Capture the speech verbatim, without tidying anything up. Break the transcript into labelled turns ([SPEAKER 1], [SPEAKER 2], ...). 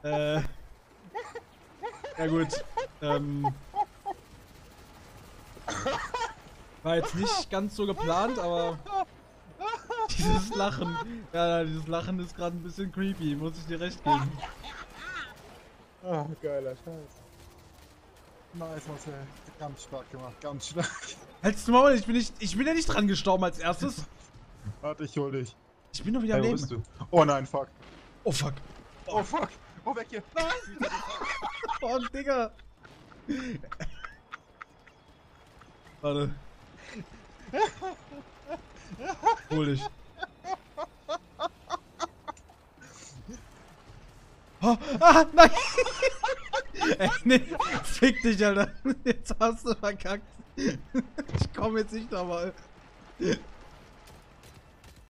[SPEAKER 1] Äh. Ja gut. Ähm. War jetzt nicht ganz so geplant, aber dieses Lachen, ja, dieses Lachen ist gerade ein bisschen creepy, muss ich dir recht geben.
[SPEAKER 2] Ah, geiler Scheiß. Nice, Marcel. Ganz stark gemacht, ganz stark.
[SPEAKER 1] Halt's Maul, ich bin nicht, ich bin ja nicht dran gestorben als erstes.
[SPEAKER 2] Warte, ich hol dich.
[SPEAKER 1] Ich bin noch wieder am
[SPEAKER 2] Hey, wo
[SPEAKER 1] Leben.
[SPEAKER 2] bist du? Oh nein, fuck.
[SPEAKER 1] Oh fuck.
[SPEAKER 2] Oh fuck. Oh, weg hier. Nein!
[SPEAKER 1] Oh, Digga. Warte. Hol dich. Oh, ah, nein! Ey, nee, fick dich, Alter. Jetzt hast du verkackt. Ich komm jetzt nicht nochmal.